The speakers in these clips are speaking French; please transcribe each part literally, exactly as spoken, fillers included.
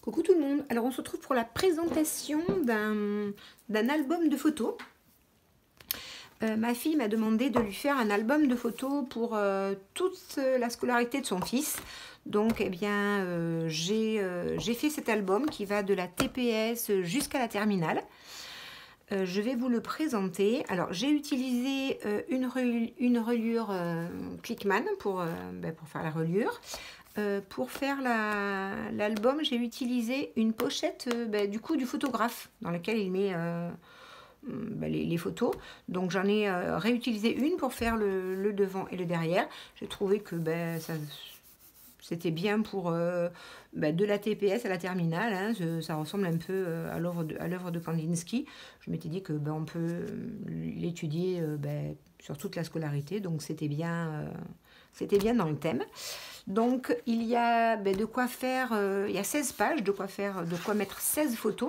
Coucou tout le monde, alors on se retrouve pour la présentation d'un d'un album de photos. Euh, ma fille m'a demandé de lui faire un album de photos pour euh, toute la scolarité de son fils. Donc eh bien euh, j'ai euh, j'ai fait cet album qui va de la T P S jusqu'à la terminale. Euh, je vais vous le présenter. Alors j'ai utilisé euh, une, re une reliure euh, Clickman pour, euh, ben, pour faire la reliure. Euh, pour faire l'album, la, j'ai utilisé une pochette euh, bah, du coup du photographe dans laquelle il met euh, bah, les, les photos. Donc j'en ai euh, réutilisé une pour faire le, le devant et le derrière. J'ai trouvé que bah, ça c'était bien pour euh, bah, de la T P S à la terminale. Hein, ça ressemble un peu à l'œuvre de, de Kandinsky. Je m'étais dit que bah, on peut l'étudier euh, bah, sur toute la scolarité. Donc c'était bien, euh, c'était bien dans le thème. Donc il y a ben, de quoi faire, euh, il y a seize pages, de quoi faire, de quoi mettre seize photos.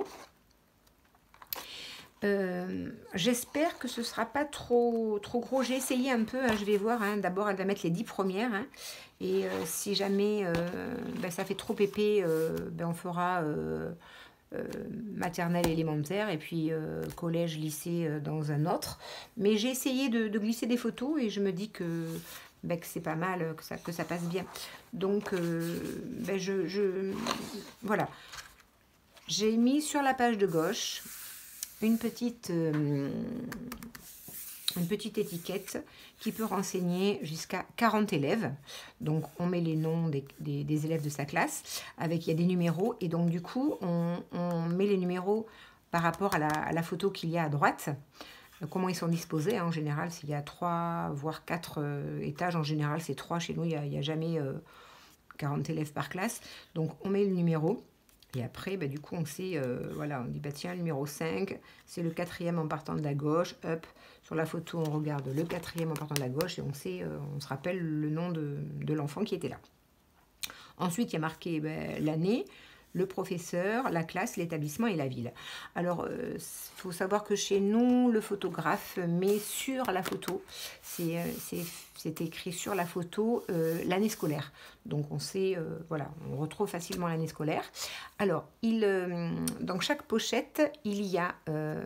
Euh, J'espère que ce ne sera pas trop, trop gros. J'ai essayé un peu, hein, je vais voir. Hein, d'abord, elle va mettre les dix premières. Hein, et euh, si jamais euh, ben, ça fait trop épais, euh, ben, on fera euh, euh, maternelle, élémentaire, et puis euh, collège, lycée euh, dans un autre. Mais j'ai essayé de, de glisser des photos et je me dis que... Ben, que c'est pas mal, que ça, que ça passe bien. Donc, euh, ben je, je, voilà. J'ai mis sur la page de gauche une petite, euh, une petite étiquette qui peut renseigner jusqu'à quarante élèves. Donc, on met les noms des, des, des élèves de sa classe. Avec, il y a des numéros. Et donc, du coup, on, on met les numéros par rapport à la, à la photo qu'il y a à droite. Comment ils sont disposés, hein, en général, s'il y a trois, voire quatre euh, étages, en général, c'est trois. Chez nous, il n'y a, a jamais euh, quarante élèves par classe. Donc, on met le numéro. Et après, bah, du coup, on sait, euh, voilà, on dit, bah, tiens, le numéro cinq, c'est le quatrième en partant de la gauche. Hop, sur la photo, on regarde le quatrième en partant de la gauche et on sait, euh, on se rappelle le nom de, de l'enfant qui était là. Ensuite, il y a marqué bah, l'année, le professeur, la classe, l'établissement et la ville. Alors, il euh, faut savoir que chez nous, le photographe met sur la photo, c'est euh, écrit sur la photo euh, l'année scolaire. Donc, on sait, euh, voilà, on retrouve facilement l'année scolaire. Alors, il, euh, dans chaque pochette, il y a euh,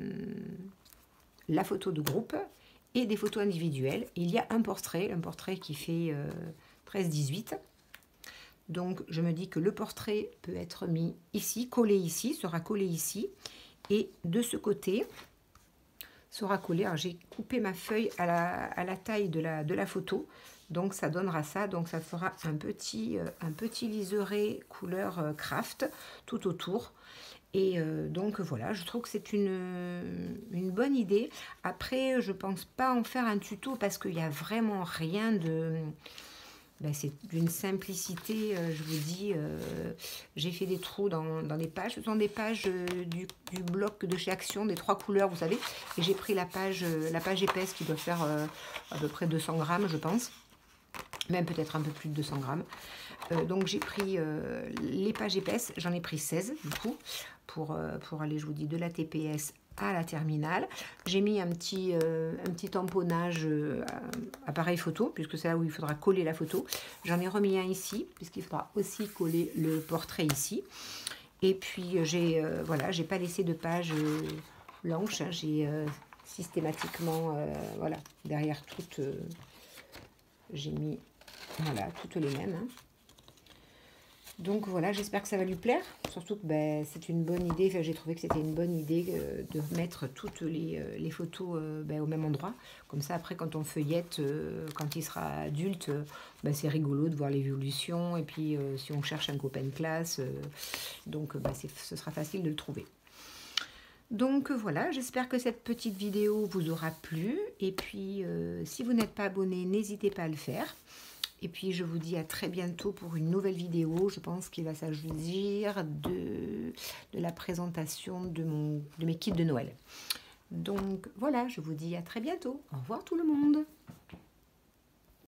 la photo de groupe et des photos individuelles. Il y a un portrait, un portrait qui fait euh, treize dix-huit. Donc, je me dis que le portrait peut être mis ici, collé ici, sera collé ici. Et de ce côté, sera collé. Alors, j'ai coupé ma feuille à la, à la taille de la, de la photo. Donc, ça donnera ça. Donc, ça fera un petit, euh, un petit liseré couleur euh, craft tout autour. Et euh, donc, voilà, je trouve que c'est une, une bonne idée. Après, je ne pense pas en faire un tuto parce qu'il n'y a vraiment rien de... Ben, c'est d'une simplicité, euh, je vous dis, euh, j'ai fait des trous dans, dans les pages. Ce sont des pages euh, du, du bloc de chez Action, des trois couleurs, vous savez. Et j'ai pris la page, euh, la page épaisse qui doit faire euh, à peu près deux cents grammes, je pense. Même peut-être un peu plus de deux cents grammes. Euh, donc j'ai pris euh, les pages épaisses, j'en ai pris seize du coup, pour, euh, pour aller, je vous dis, de la T P S à la terminale. J'ai mis un petit, euh, un petit tamponnage euh, appareil photo, puisque c'est là où il faudra coller la photo. J'en ai remis un ici, puisqu'il faudra aussi coller le portrait ici. Et puis, j'ai euh, voilà, j'ai pas laissé de page euh, blanche. Hein, j'ai euh, systématiquement, euh, voilà, derrière toutes, euh, j'ai mis, voilà, toutes les mêmes. Hein. Donc voilà, j'espère que ça va lui plaire. Surtout que ben, c'est une bonne idée. Enfin, j'ai trouvé que c'était une bonne idée euh, de mettre toutes les, euh, les photos euh, ben, au même endroit. Comme ça, après, quand on feuillette, euh, quand il sera adulte, euh, ben, c'est rigolo de voir l'évolution. Et puis, euh, si on cherche un copain de classe, euh, donc ben, ce sera facile de le trouver. Donc voilà, j'espère que cette petite vidéo vous aura plu. Et puis, euh, si vous n'êtes pas abonné, n'hésitez pas à le faire. Et puis, je vous dis à très bientôt pour une nouvelle vidéo. Je pense qu'il va s'agir de, de la présentation de, mon, de mes kits de Noël. Donc, voilà, je vous dis à très bientôt. Au revoir tout le monde.